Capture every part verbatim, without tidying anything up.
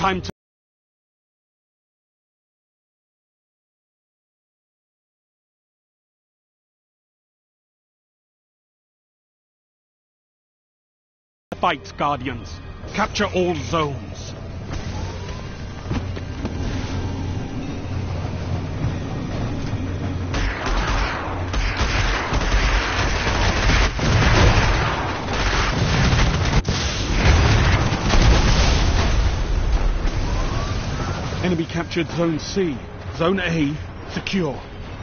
Time to... Fight, Guardians. Capture all zones. Enemy captured Zone C. Zone A secure.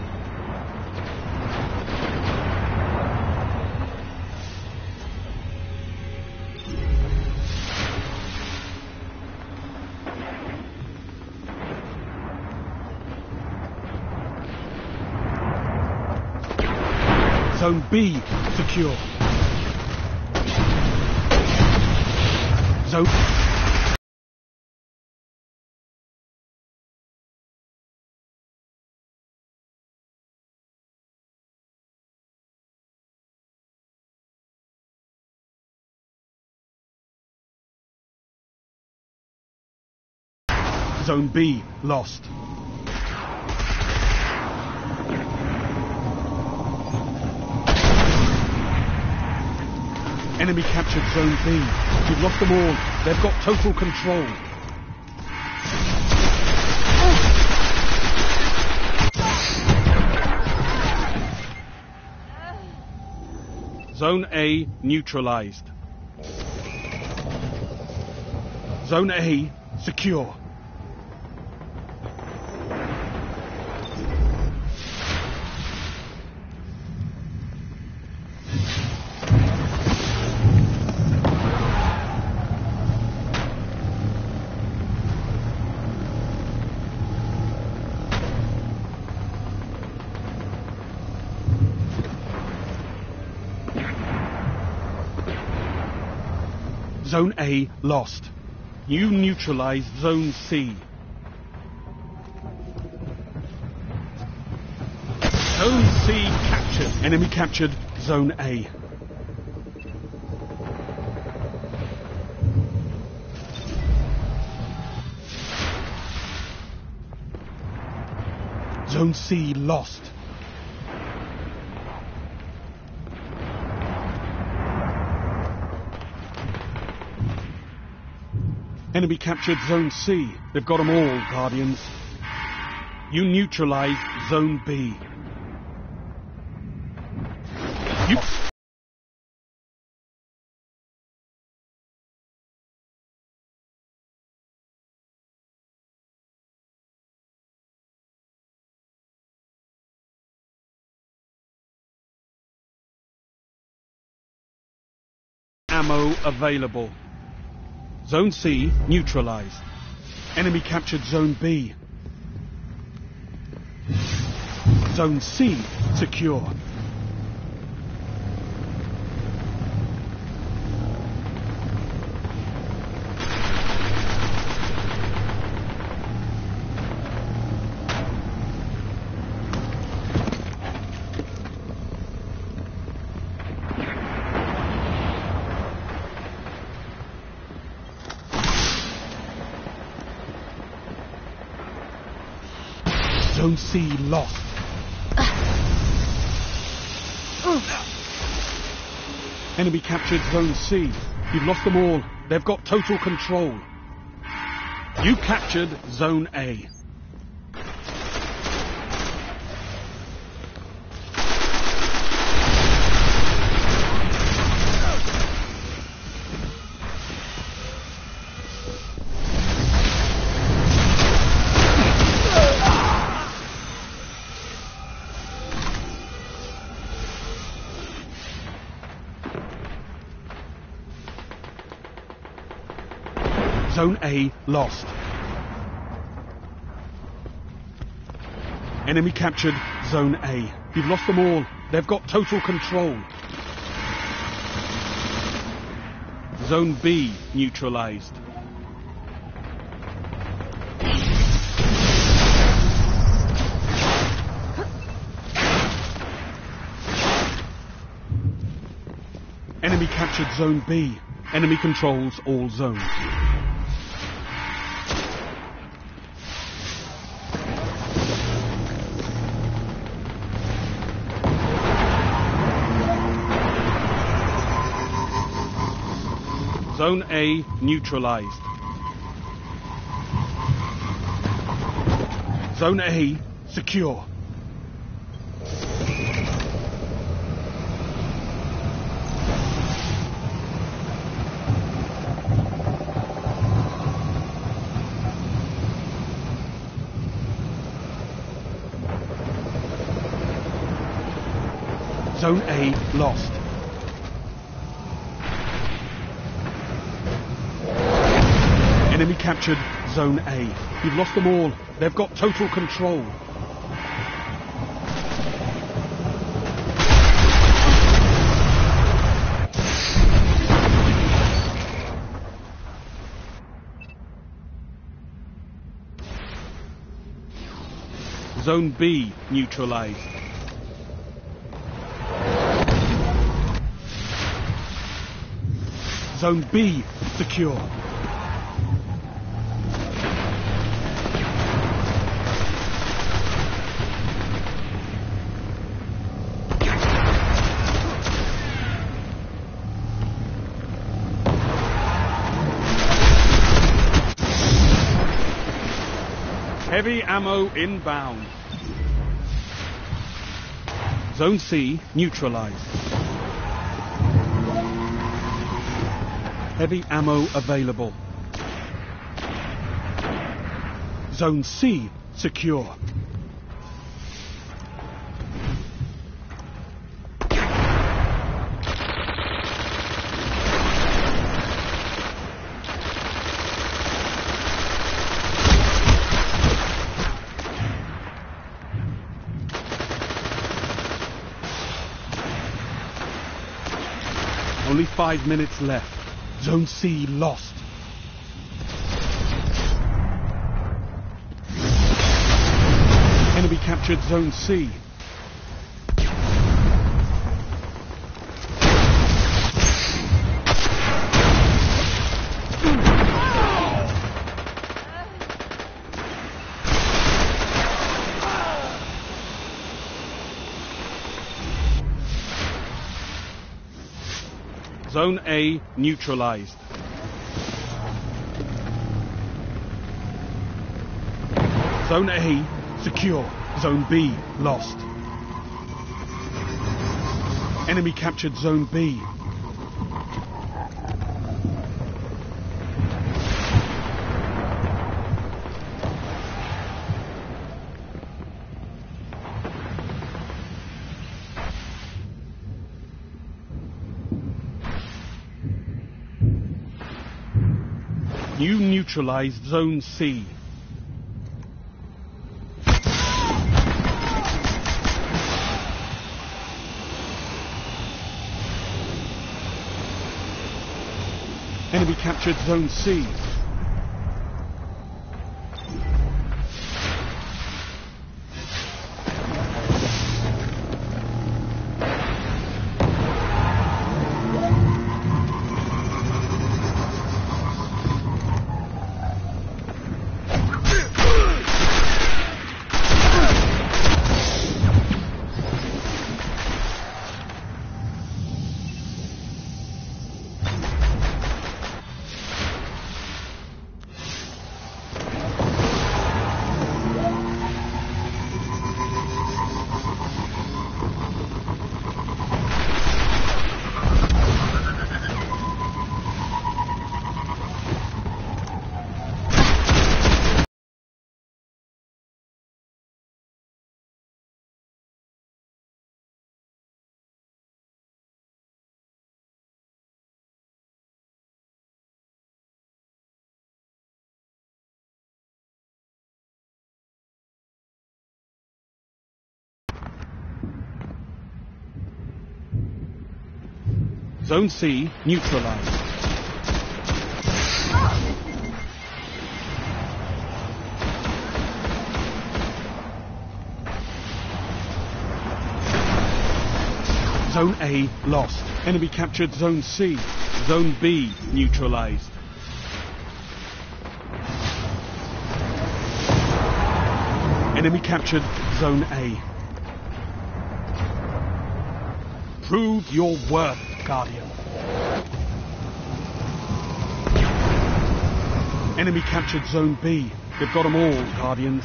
Zone B secure. Zone... Zone B lost. Enemy captured Zone B. We've lost them all. They've got total control. Zone A neutralized. Zone A secure. Zone A lost. You neutralized Zone C. Zone C captured. Enemy captured Zone A. Zone C lost. Enemy captured Zone C. They've got them all, Guardians. You neutralized Zone B. You... Ammo available. Zone C neutralized. Enemy captured Zone B. Zone C secure. Zone C lost. Enemy captured Zone C. You've lost them all. They've got total control. You captured Zone A. Zone A lost. Enemy captured Zone A. You've lost them all. They've got total control. Zone B neutralized. Enemy captured Zone B. Enemy controls all zones. Zone A neutralized. Zone A secure. Zone A lost. Enemy captured Zone A. You've lost them all. They've got total control. Zone B neutralized. Zone B secure. Heavy ammo inbound. Zone C neutralized. Heavy ammo available. Zone C secure. Only five minutes left. Zone C lost. Enemy captured Zone C. Zone A neutralized. Zone A secure. Zone B lost. Enemy captured Zone B. You neutralized Zone C. Enemy captured Zone C. Zone C neutralized. Zone A lost. Enemy captured Zone C. Zone B neutralized. Enemy captured Zone A. Prove your worth, Guardian. Enemy captured Zone B. They've got them all, Guardians.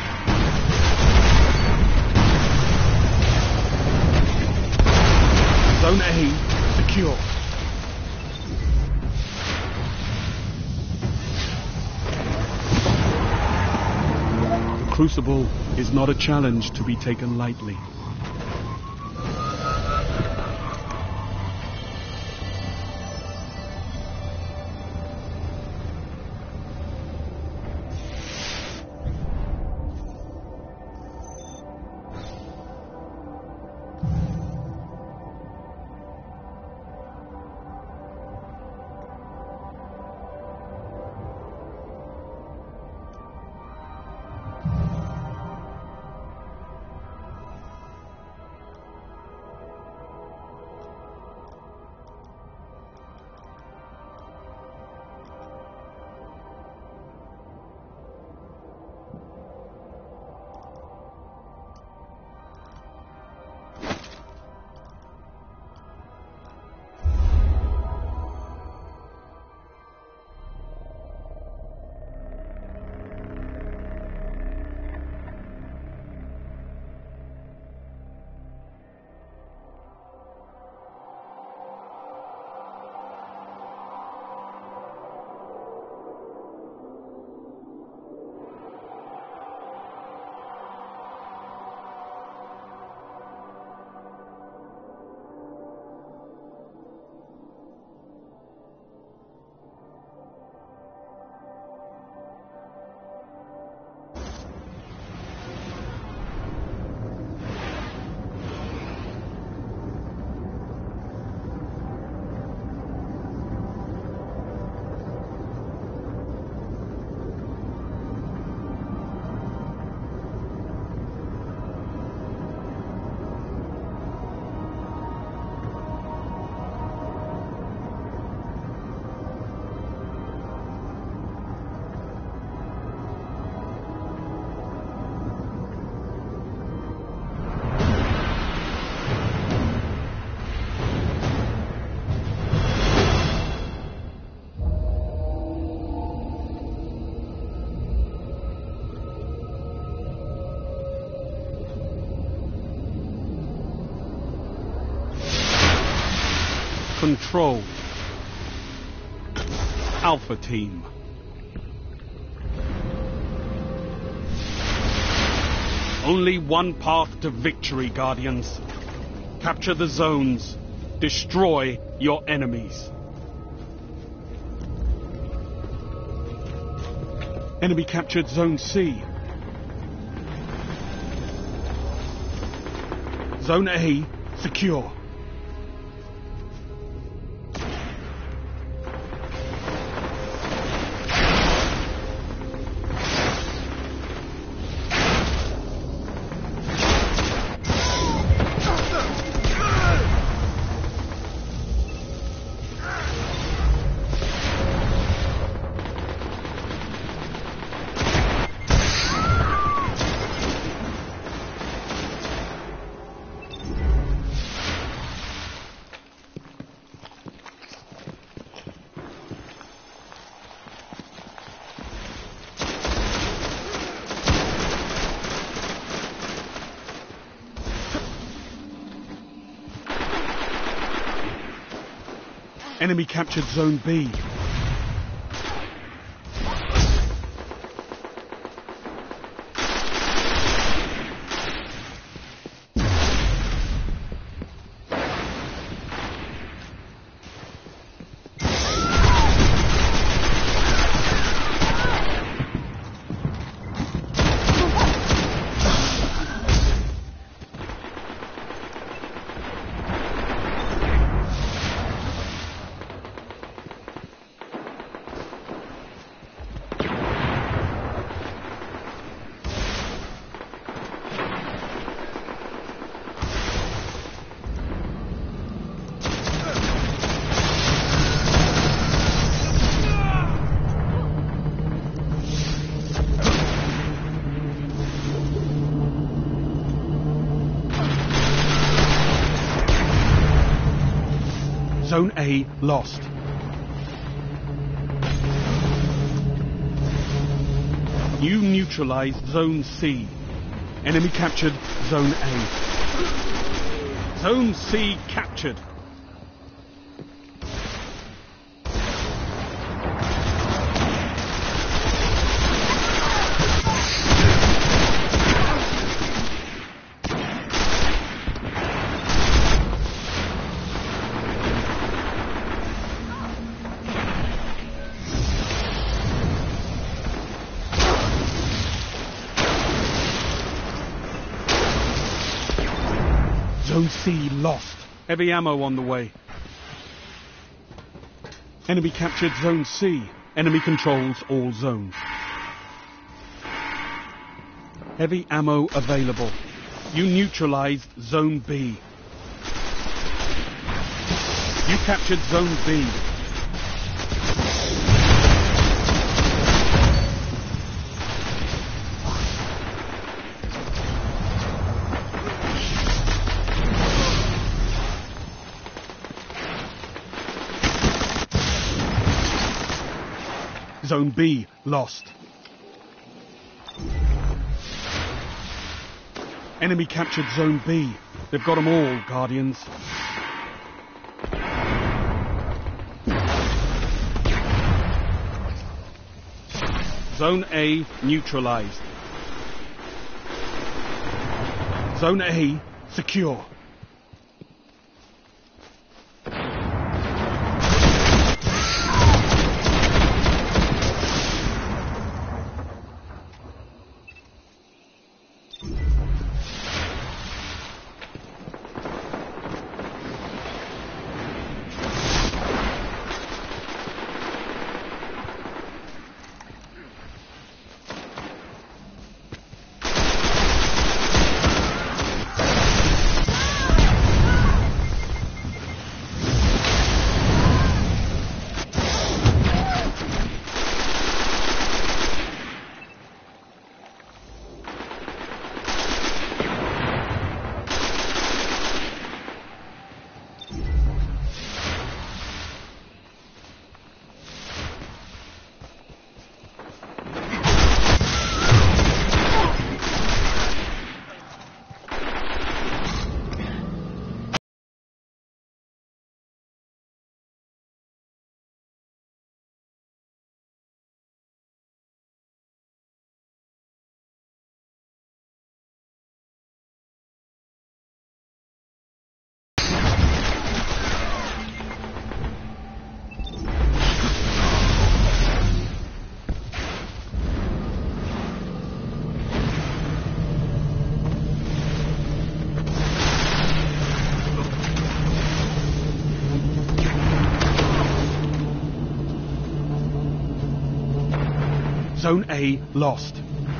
Zone A secure. The Crucible is not a challenge to be taken lightly. Control. Alpha Team. Only one path to victory, Guardians. Capture the zones. Destroy your enemies. Enemy captured Zone C. Zone A secure. Enemy captured Zone B. Zone A lost. You neutralized Zone C. Enemy captured Zone A. Zone C captured. Zone C lost. Heavy ammo on the way. Enemy captured Zone C. Enemy controls all zones. Heavy ammo available. You neutralized Zone B. You captured Zone B. Zone B lost. Enemy captured Zone B. They've got them all, Guardians. Zone A neutralized. Zone A secure. Zone A lost.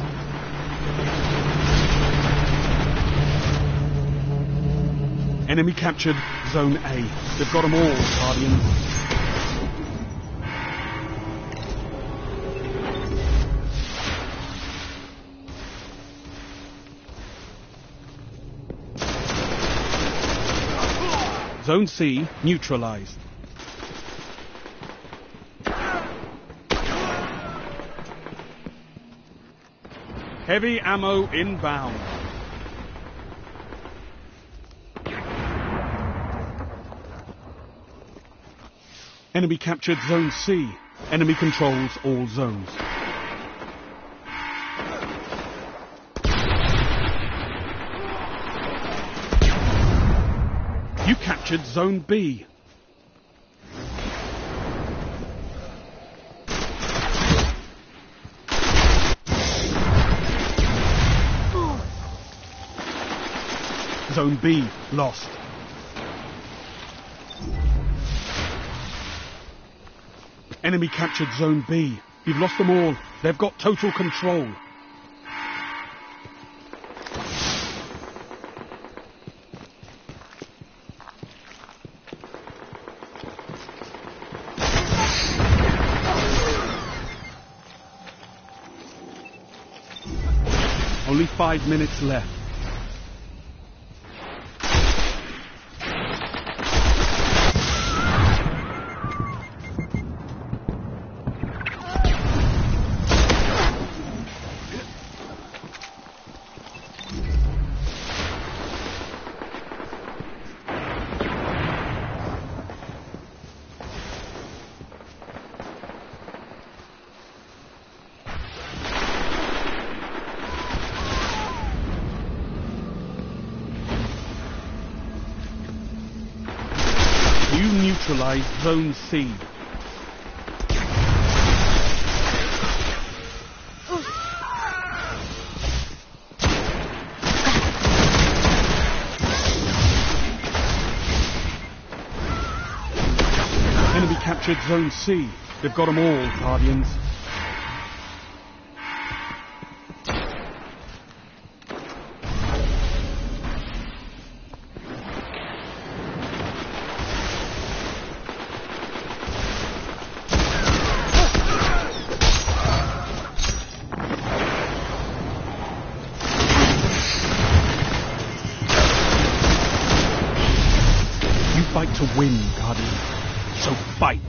Enemy captured Zone A. They've got them all, Guardians. Zone C neutralized. Heavy ammo inbound. Enemy captured Zone C. Enemy controls all zones. You captured Zone B. Zone B lost. Enemy captured Zone B. You've lost them all. They've got total control. Only five minutes left. neutralized Zone C. Enemy captured Zone C. They've got them all, Guardians. You fight to win, Guardian. So fight!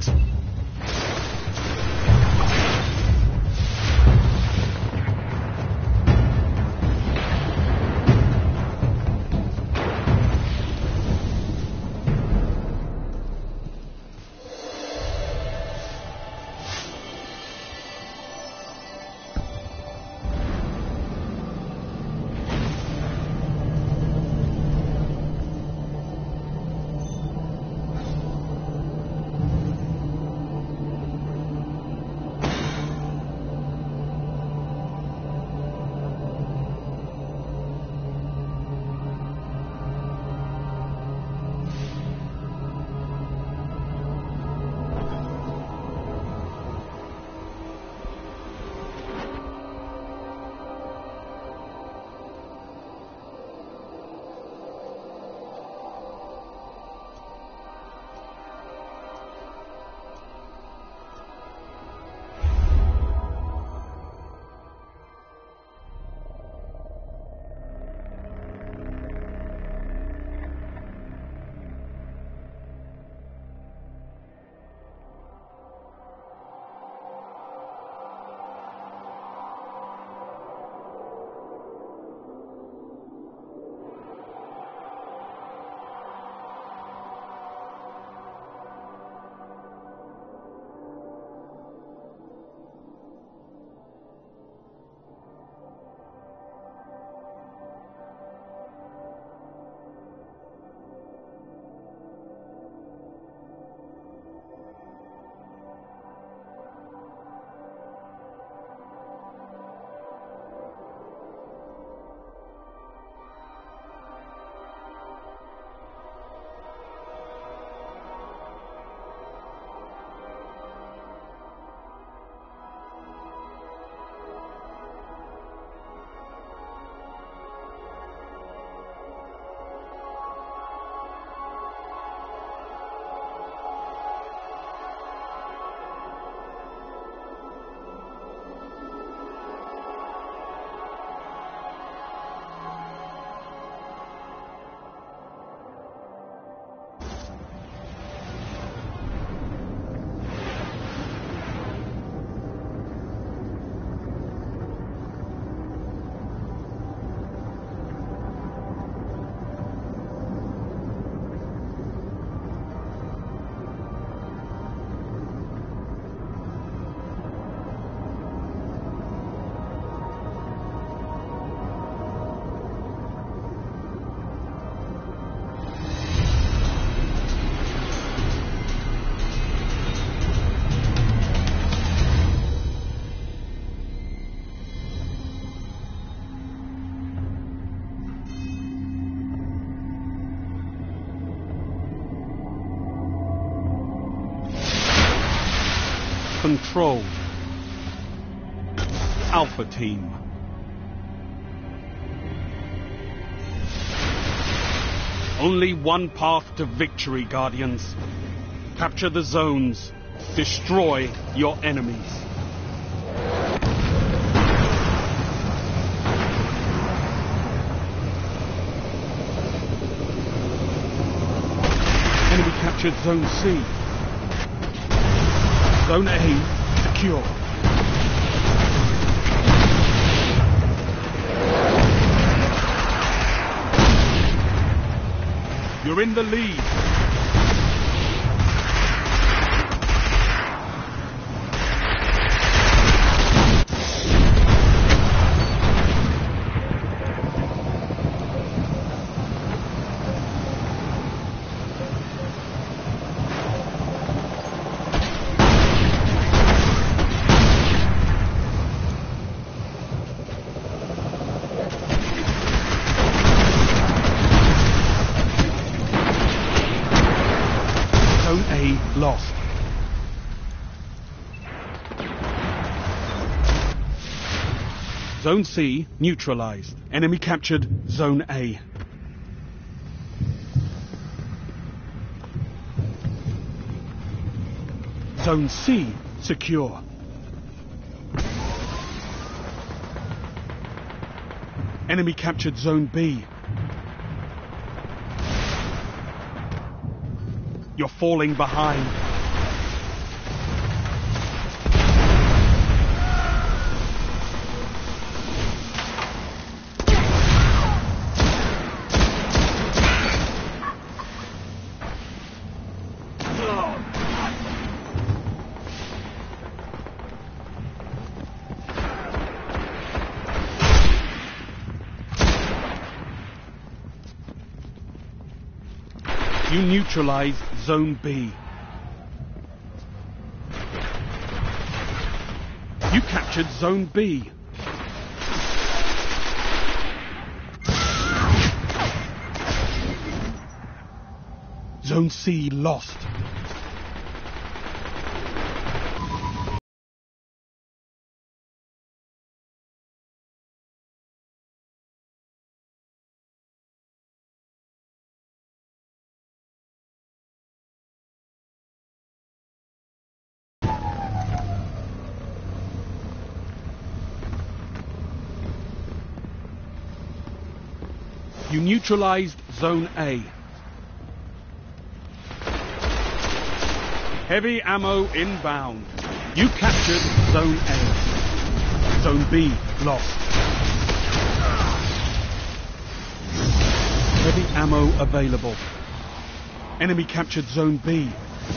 Control. Alpha Team. Only one path to victory, Guardians. Capture the zones. Destroy your enemies. Enemy captured Zone C. Zone A secure. You're in the lead. Zone A lost. Zone C neutralized. Enemy captured Zone A. Zone C secure. Enemy captured Zone B. You're falling behind. You neutralized Zone B. You captured Zone B. Zone C lost. You neutralized Zone A. Heavy ammo inbound. You captured Zone A. Zone B lost. Heavy ammo available. Enemy captured Zone B.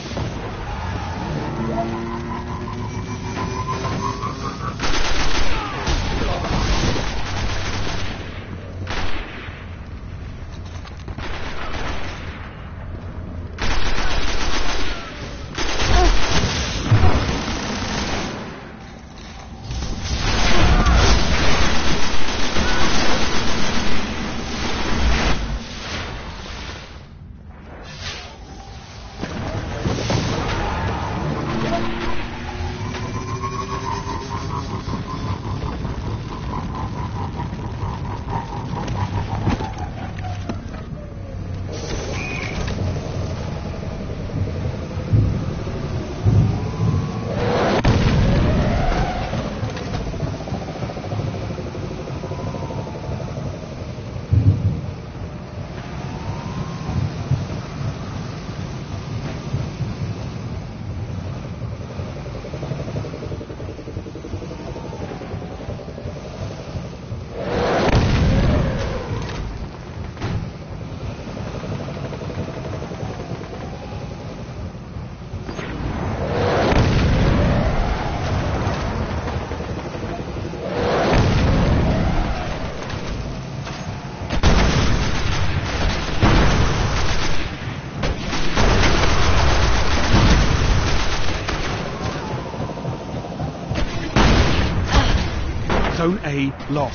Zone A lost.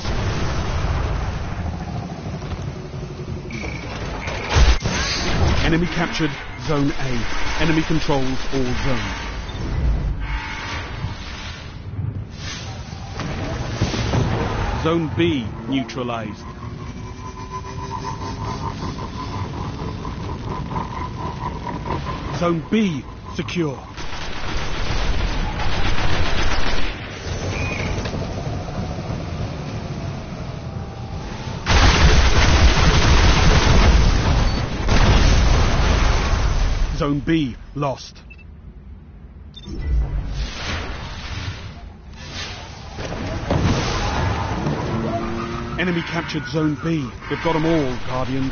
Enemy captured Zone A. Enemy controls all zones. Zone B neutralized. Zone B secure. Zone B lost. Enemy captured Zone B. They've got them all, Guardians.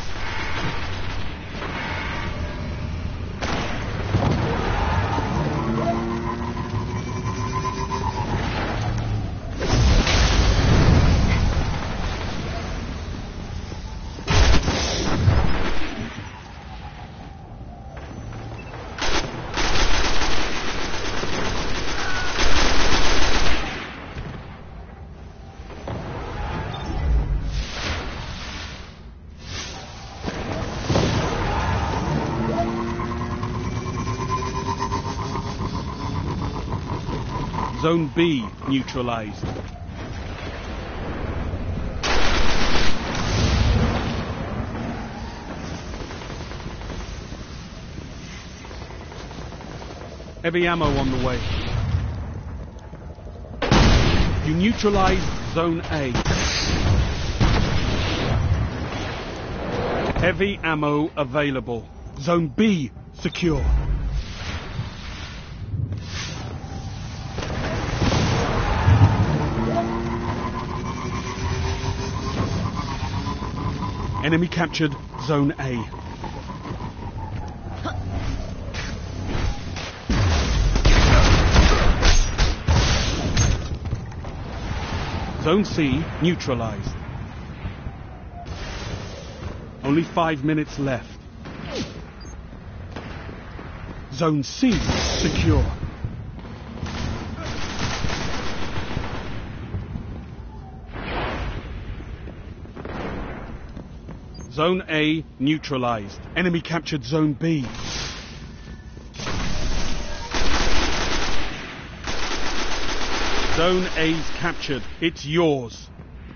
Zone B neutralized. Heavy ammo on the way. You neutralized Zone A. Heavy ammo available. Zone B secure. Enemy captured Zone A. Zone C neutralized. Only five minutes left. Zone C secure. Zone A neutralized. Enemy captured Zone B. Zone A's captured. It's yours.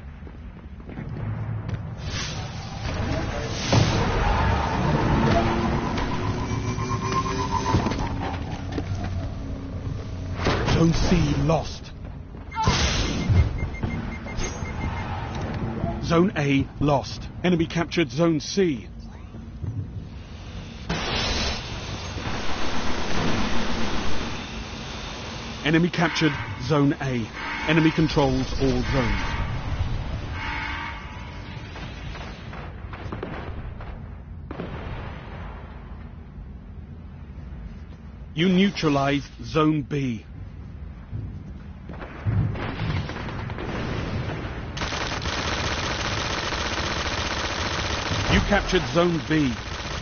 Zone C lost. Zone A lost. Enemy captured Zone C. Enemy captured Zone A. Enemy controls all zones. You neutralized Zone B. You captured Zone B.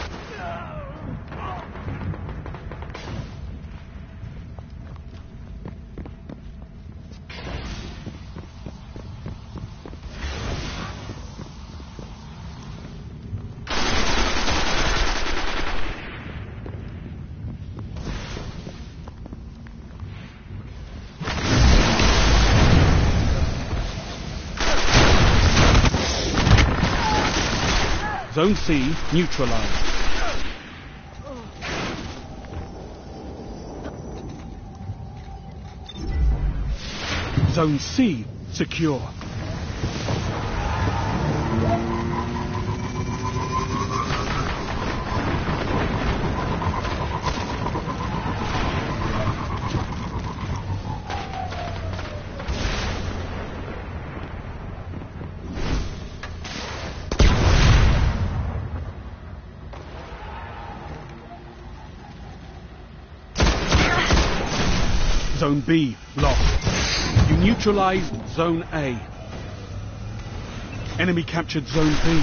Zone C neutralized. Zone C secure. Zone B lost. You neutralized Zone A. Enemy captured Zone B.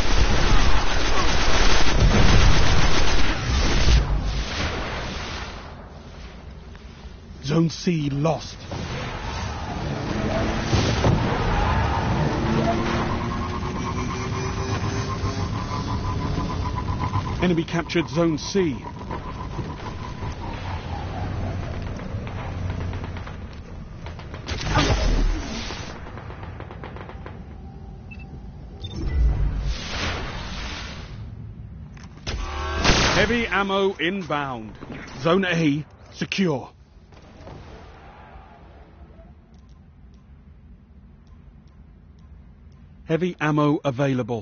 Zone C lost. Enemy captured Zone C. Heavy ammo inbound. Zone A secure. Heavy ammo available.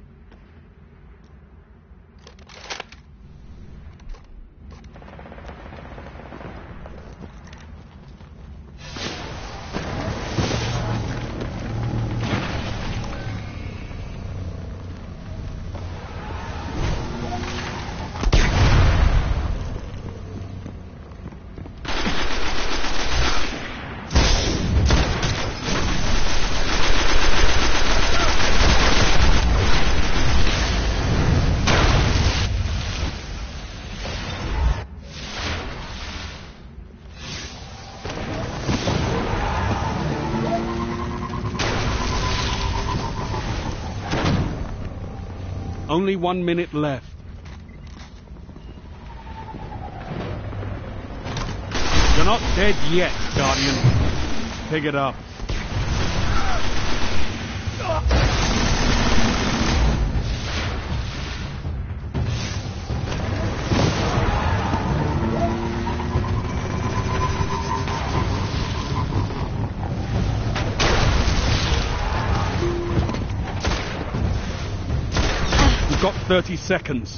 Only one minute left. You're not not dead yet, Guardian. Pick it up. We've got thirty seconds.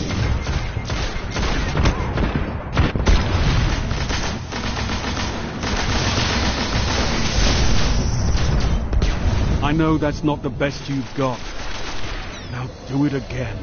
I know that's not the best you've got. Now do it again.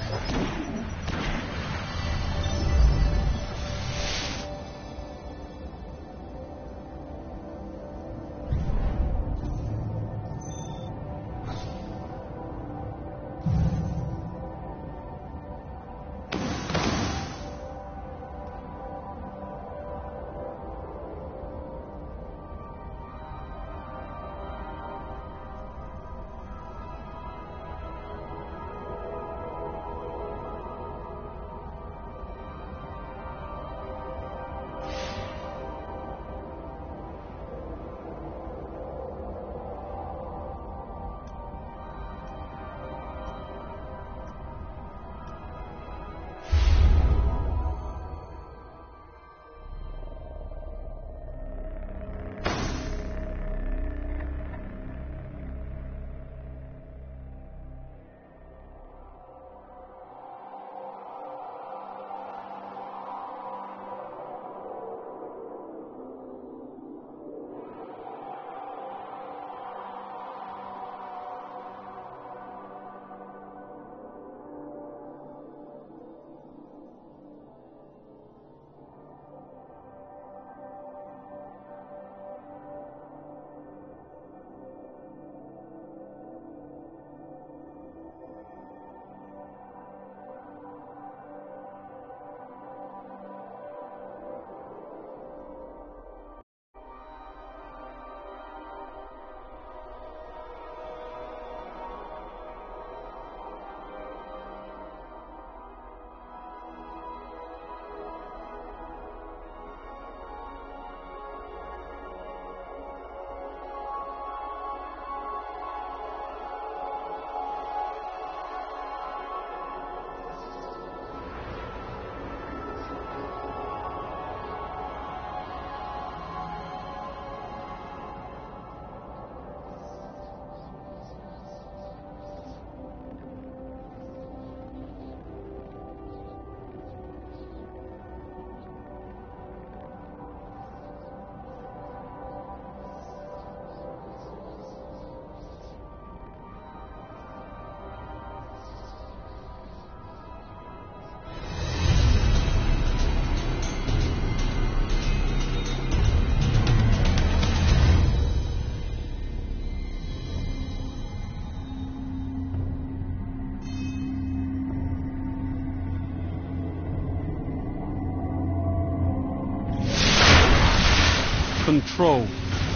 Control.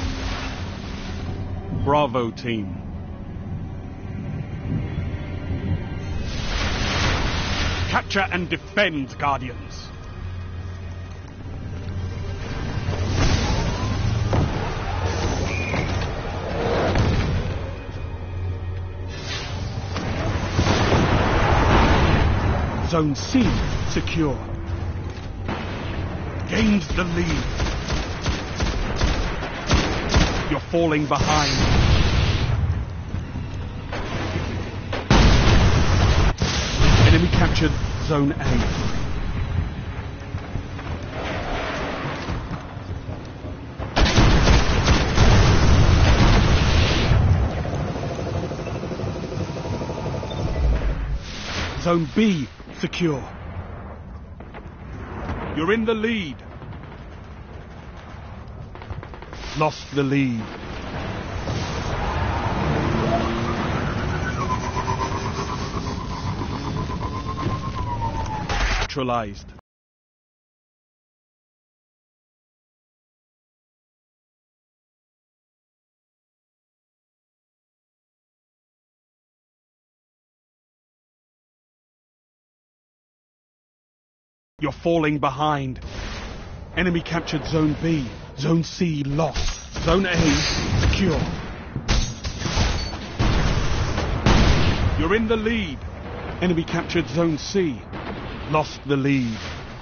Bravo team. Capture and defend, Guardians. Zone C secure. Gained the lead. You're falling behind. Enemy captured Zone A. Zone B secure. You're in the lead. Lost the lead. Neutralized. You're falling behind. Enemy captured Zone B. Zone C lost. Zone A secure. You're in the lead. Enemy captured Zone C. Lost the lead.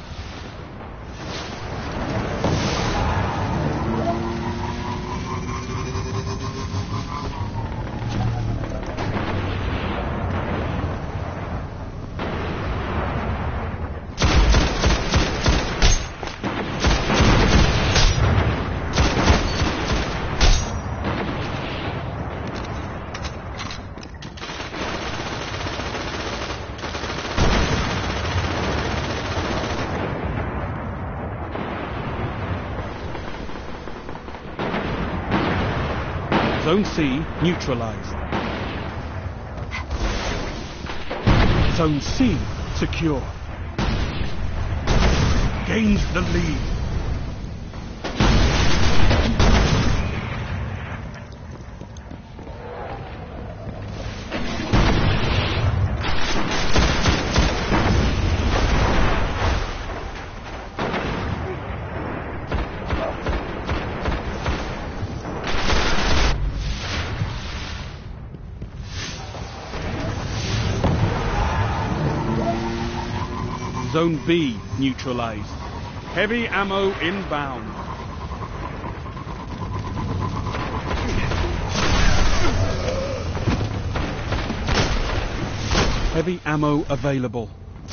Zone C neutralized. Zone C secure. Gained the lead. Zone B neutralized. Heavy ammo inbound. Heavy ammo available.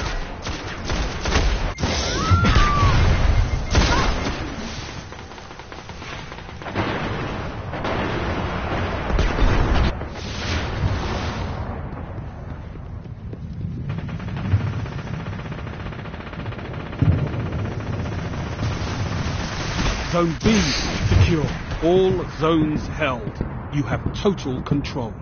Zone B secure. All zones held. You have total control.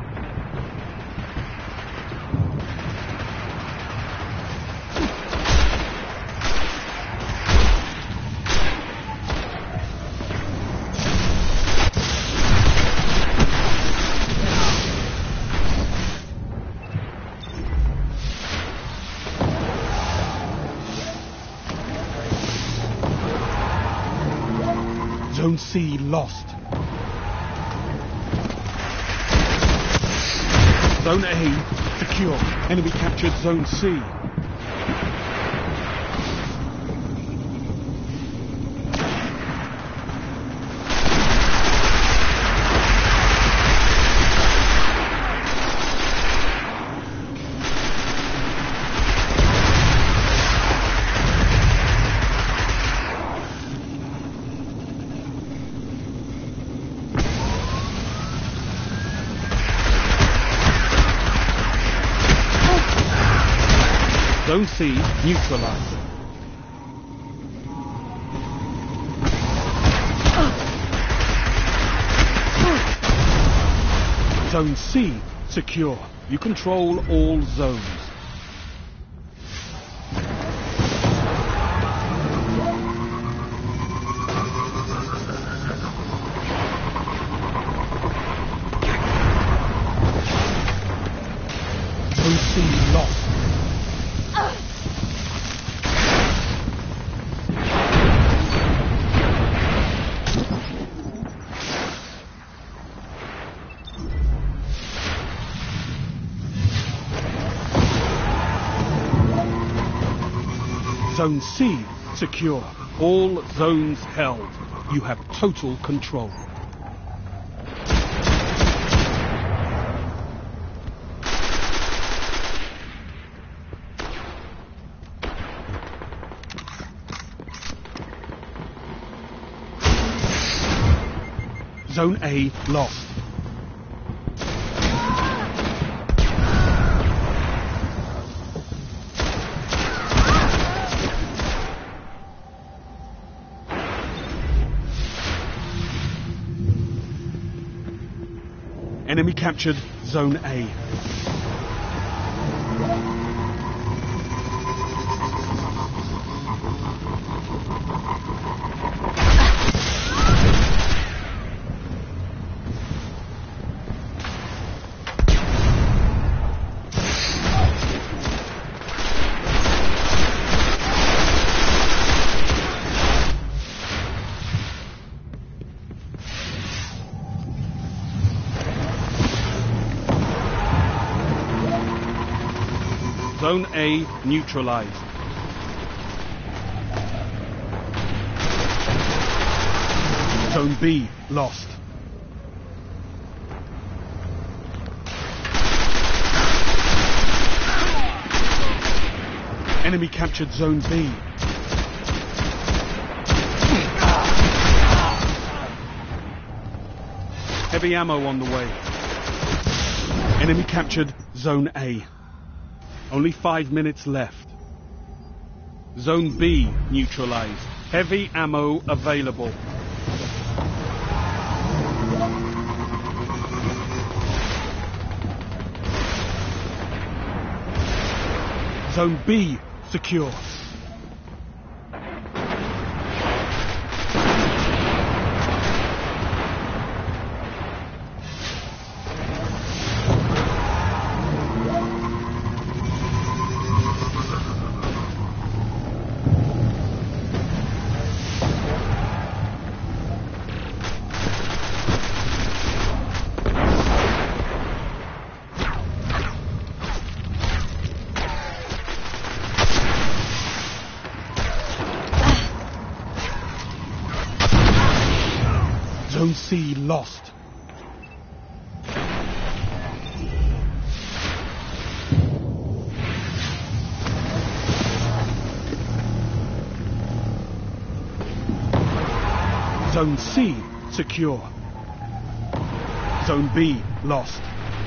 Zone C lost. Zone A secure. Enemy captured Zone C. Zone C neutralized. Zone C secure. You control all zones. Zone C lost. Zone C secure. All zones held. You have total control. Zone A lost. Enemy captured Zone A. Zone A neutralized. Zone B lost. Enemy captured Zone B. Heavy ammo on the way. Enemy captured Zone A. Only five minutes left. Zone B neutralized. Heavy ammo available. Zone B secure. Zone C lost. Zone C secure. Zone B lost.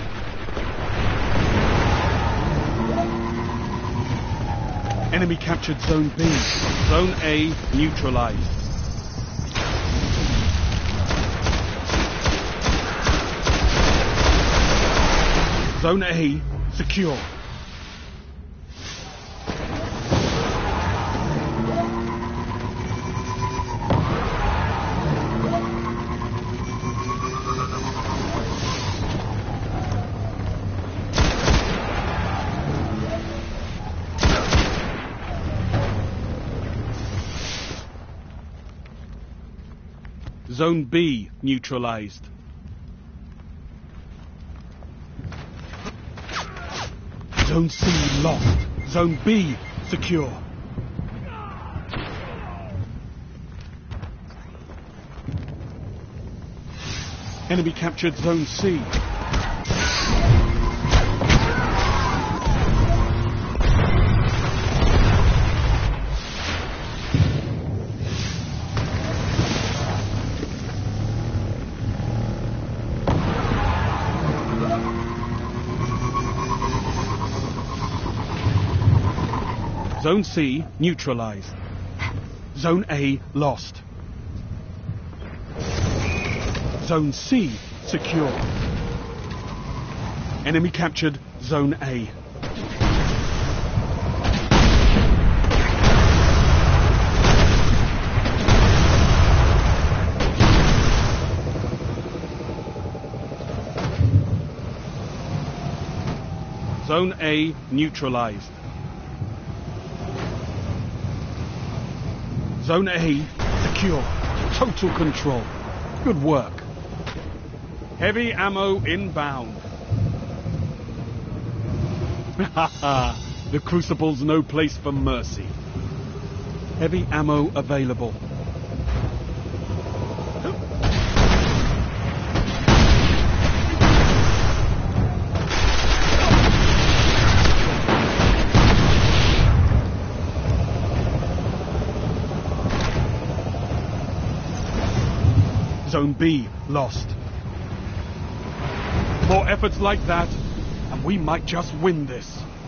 Enemy captured Zone B. Zone A neutralized. Zone A secure. Zone B neutralized. Zone C lost. Zone B secure. Enemy captured Zone C. Zone C neutralized. Zone A lost. Zone C secure. Enemy captured Zone A. Zone A neutralized. Zone A secure. Total control. Good work. Heavy ammo inbound. The Crucible's no place for mercy. Heavy ammo available. Zone B lost. More efforts like that, and we might just win this.